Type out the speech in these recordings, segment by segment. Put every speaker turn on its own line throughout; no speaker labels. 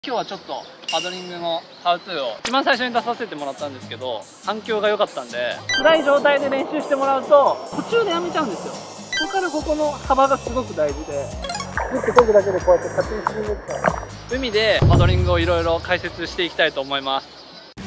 今日はちょっとパドリングのハウトゥーを一番最初に出させてもらったんですけど、反響が良かったんで、辛い状態で練習してもらうと途中でやめちゃうんですよ。ここからここの幅がすごく大事で、打ってこぐだけでこうやって勝手に沈んでいくから、海でパドリングをいろいろ解説していきたいと思います。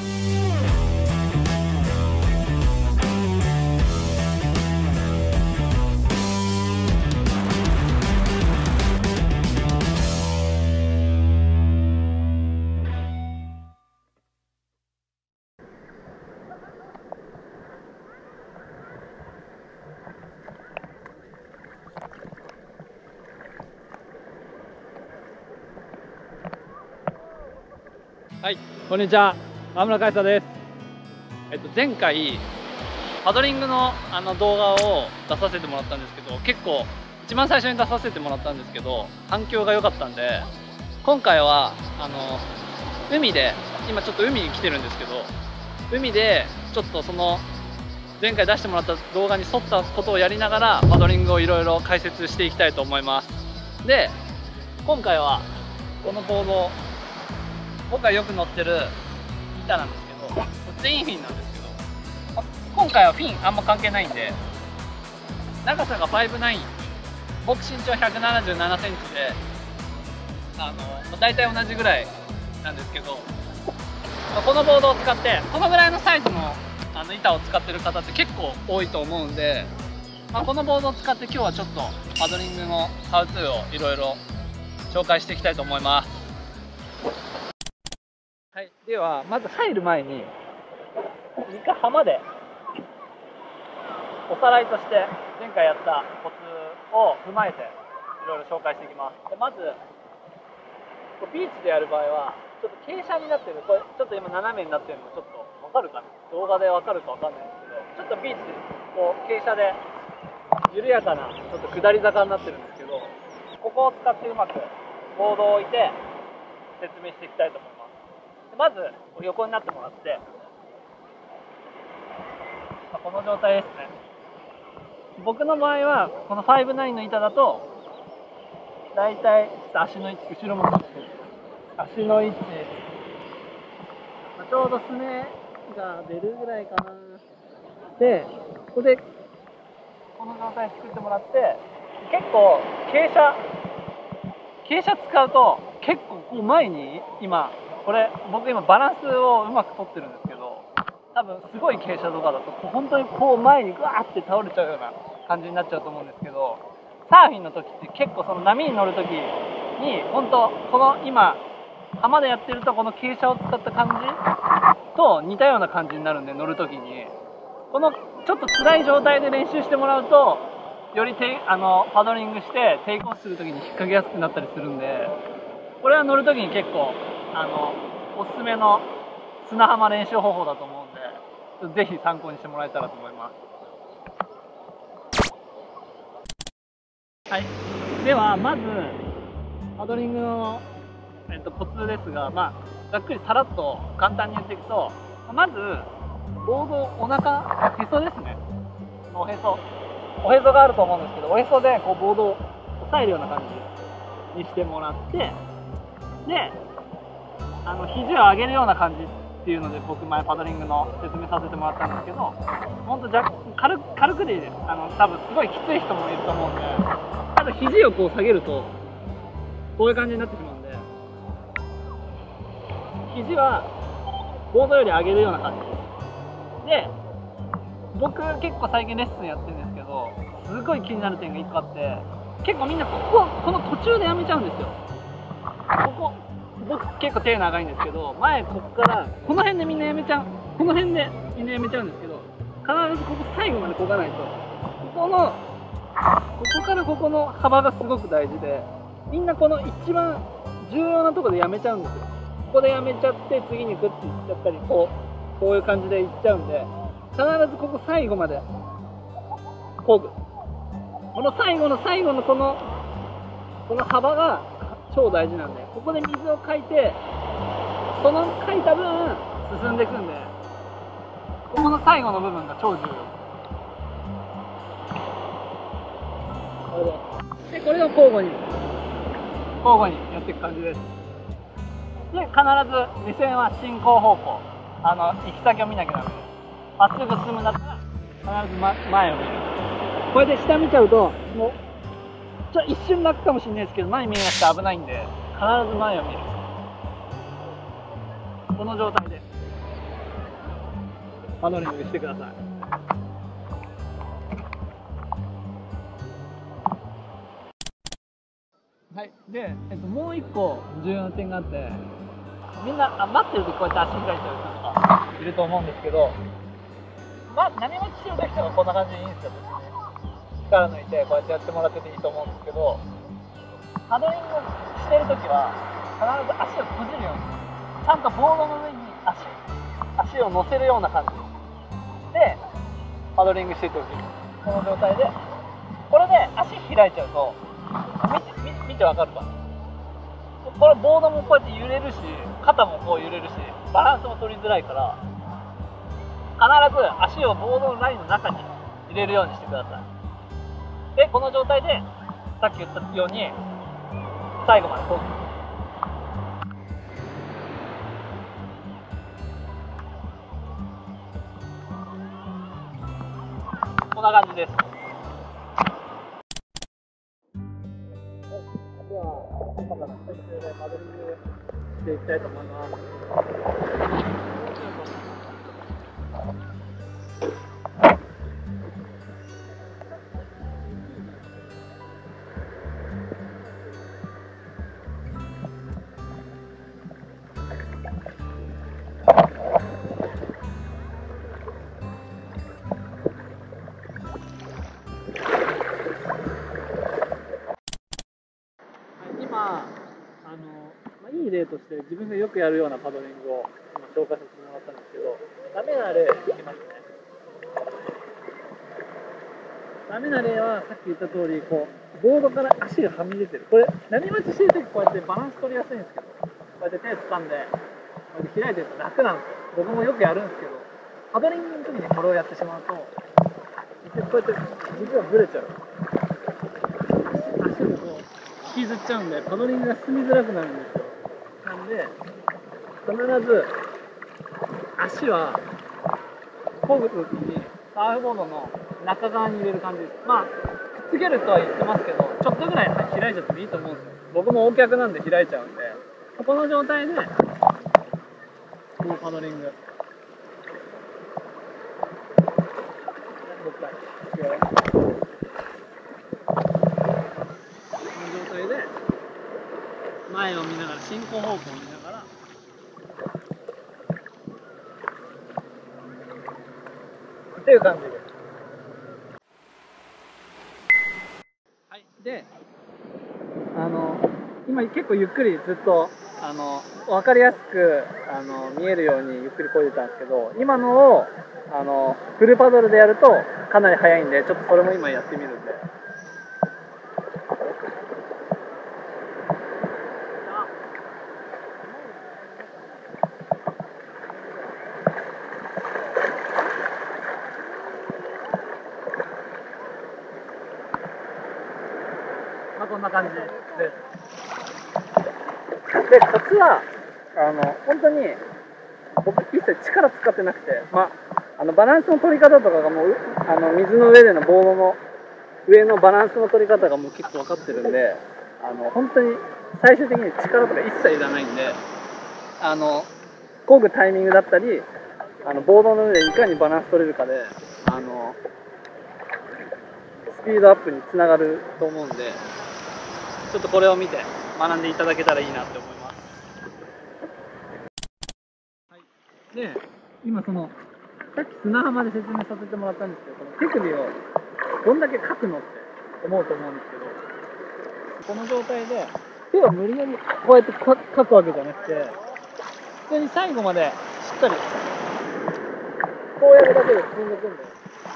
はい、こんにちは、川村海沙です。前回パドリングの動画を出させてもらったんですけど、結構一番最初に出させてもらったんですけど反響が良かったんで、今回は海で、今ちょっと海に来てるんですけど、海でちょっとその前回出してもらった動画に沿ったことをやりながらパドリングをいろいろ解説していきたいと思います。で、今回はこのボード、僕がよく乗ってる板なんですけど、ツインフィンなんですけど、今回はフィンあんま関係ないんで、長さが5'9", 僕身長177センチで、大体同じぐらいなんですけど、このボードを使ってこのぐらいのサイズの板を使ってる方って結構多いと思うんで、このボードを使って今日はちょっとパドリングのハウトゥーをいろいろ紹介していきたいと思います。はい、ではまず入る前に一回浜でおさらいとして前回やったコツを踏まえていろいろ紹介していきます。でまずビーチでやる場合はちょっと傾斜になってる、これちょっと今斜めになってるのちょっと分かるかな、動画で分かるか分かんないんですけど、ちょっとビーチでこう傾斜で緩やかなちょっと下り坂になってるんですけど、ここを使ってうまくボードを置いて説明していきたいと思います。まず横になってもらって、この状態ですね。僕の場合はこの5'9" の板だとだいたい足の位置、後ろも足の位置、ちょうどすねが出るぐらいかな。でここでこの状態作ってもらって、結構傾斜使うと結構こう前に、これ僕今バランスをうまく取ってるんですけど、多分すごい傾斜とかだと本当にこう前にグワーって倒れちゃうような感じになっちゃうと思うんですけど、サーフィンの時って結構その波に乗る時に本当この今浜でやってるとこの傾斜を使った感じと似たような感じになるんで、乗る時にこのちょっと辛い状態で練習してもらうとよりパドリングしてテイクオフする時に引っ掛けやすくなったりするんで、これは乗る時に結構おすすめの砂浜練習方法だと思うんで、ぜひ参考にしてもらえたらと思います。はい、ではまずパドリングの、コツですが、ざっくりさらっと簡単に言っていくと、まずボード、お腹、へそですね、おへそがあると思うんですけど、おへそでこうボードを押さえるような感じにしてもらって、で肘を上げるような感じっていうので、僕前パドリングの説明させてもらったんですけど、本当軽くでいいです。多分すごいきつい人もいると思うんで、ただ肘をこう下げるとこういう感じになってしまうんで、肘はボードより上げるような感じで、僕結構最近レッスンやってるんですけど、すごい気になる点が1個あって、結構みんなこの途中でやめちゃうんですよ。僕結構手長いんですけど、ここからこの辺でみんなやめちゃう、この辺でみんなやめちゃうんですけど、必ずここ最後までこがないと、ここからここの幅がすごく大事で、みんなこの一番重要なところでやめちゃうんですよ。ここでやめちゃって次にグッていっちゃったり、こういう感じでいっちゃうんで、必ずここ最後までこぐ。この最後のこの幅が超大事なんで、ここで水をかいて、そのかいた分進んでいくんで、ここの最後の部分が超重要で、これを交互にやっていく感じです。 で、必ず目線は進行方向、行き先を見なきゃダメです。まっすぐ進むんだったら必ず、前を見る。これで下見ちゃうともう一瞬楽かもしれないですけど、前見えなくて危ないんで必ず前を見る。この状態でパドリングしてください。はい、で、もう一個重要な点があって、みんな待ってるとこうやって足開いちゃう人とかいると思うんですけど、何待ちしようときはこんな感じでいいんですよ。力抜いてこうやってやってもらってていいと思うんですけど、パドリングしてるときは必ず足を閉じるように、ちゃんとボードの上に足を乗せるような感じでパドリングしててほしい。この状態で、これで足開いちゃうと見てわかるかな。これボードもこうやって揺れるし、肩もこう揺れるし、バランスも取りづらいから、必ず足をボードのラインの中に入れるようにしてください。で、この状態でさっき言ったように最後までこう、こんな感じです。では、今から練習でパドリングしていきたいと思います。いい例として自分がよくやるようなパドリングを今紹介させてもらったんですけど、ダメな例いきますね。ダメな例はさっき言った通り、こうボードから足がはみ出てる。これ何待ちしてるときこうやってバランス取りやすいんですけど、こうやって手掴んでこうやって開いてると楽なんですよ。僕もよくやるんですけど、パドリングの時にこれをやってしまうと、こうやって軸がぶれちゃう。足もこう引きずっちゃうんで、パドリングが進みづらくなるんですよ。なんで必ず足は漕ぐときにサーフボードの中側に入れる感じです。くっつけるとは言ってますけど、ちょっとぐらい開いちゃってもいいと思うんですよ。僕も O 脚なんで開いちゃうんで、この状態でもうパドリング6回いくよ。この状態で前を見ながら、進行方向を見ながらっていう感じです。はい、で、今結構ゆっくりずっと分かりやすく見えるようにゆっくり漕いでたんですけど、今のをフルパドルでやるとかなり速いんで、ちょっとそれも今やってみるんで。こんな感じです。で、コツは本当に僕一切力使ってなくて、バランスの取り方とかがもう水の上でのボードの上のバランスの取り方がもう結構分かってるんで、本当に最終的に力とか一切いらないんで、漕ぐタイミングだったりボードの上でいかにバランス取れるかでスピードアップにつながると思うんで、ちょっとこれを見て学んでいただけたらいいなって思います。はい、で、今さっき砂浜で説明させてもらったんですけど、この手首をどんだけかくのって思うと思うんですけど、この状態で手を無理やりこうやってかくわけじゃなくて、普通に最後までしっかりこうやるだけで進んでいくんで、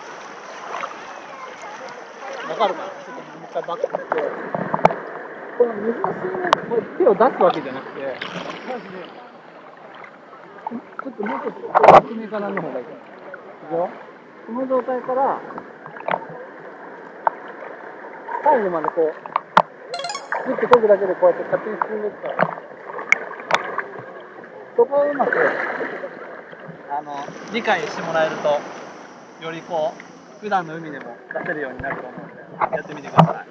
わかるかな。ちょっともう一回バックして、この水の水面にこうやって手を出すわけじゃなくて、マジでちょっともうちょっと厚めからの方がいいかな。いくよ。この状態から最後までこうグッと漕ぐだけでこうやって勝手に進んでいくから。 そこをうまく理解してもらえると、よりこう普段の海でも出せるようになると思うので、やってみてください。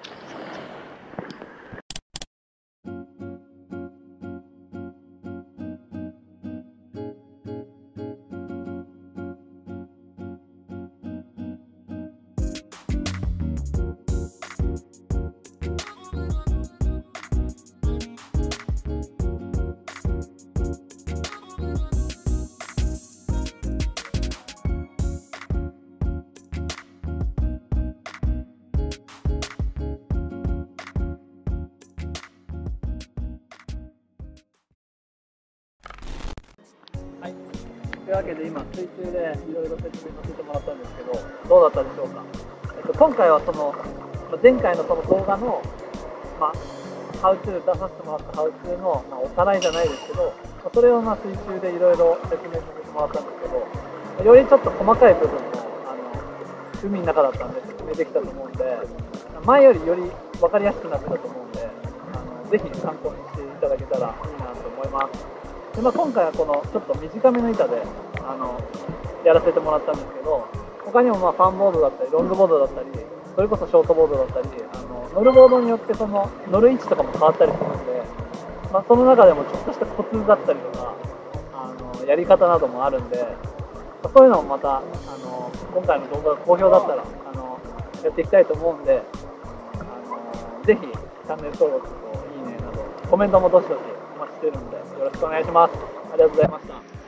はい、というわけで今水中でいろいろ説明させてもらったんですけど、どうだったでしょうか。今回は前回のその動画の、ハウツー出させてもらったハウツーの、おさらいじゃないですけど、それを水中でいろいろ説明させてもらったんですけど、よりちょっと細かい部分も海の中だったんで説明できたと思うんで、前よりより分かりやすくなってたと思うんで、ぜひ参考にしていただけたらいいなと思います。で今回はこのちょっと短めの板でやらせてもらったんですけど、他にもファンボードだったりロングボードだったり、それこそショートボードだったり、乗るボードによってその乗る位置とかも変わったりするので、その中でもちょっとしたコツだったりとかやり方などもあるんで、そういうのもまた今回の動画が好評だったらやっていきたいと思うんで、ぜひチャンネル登録といいねなどコメントもどしどしお待ちしてるんでよろしくお願いします。ありがとうございました。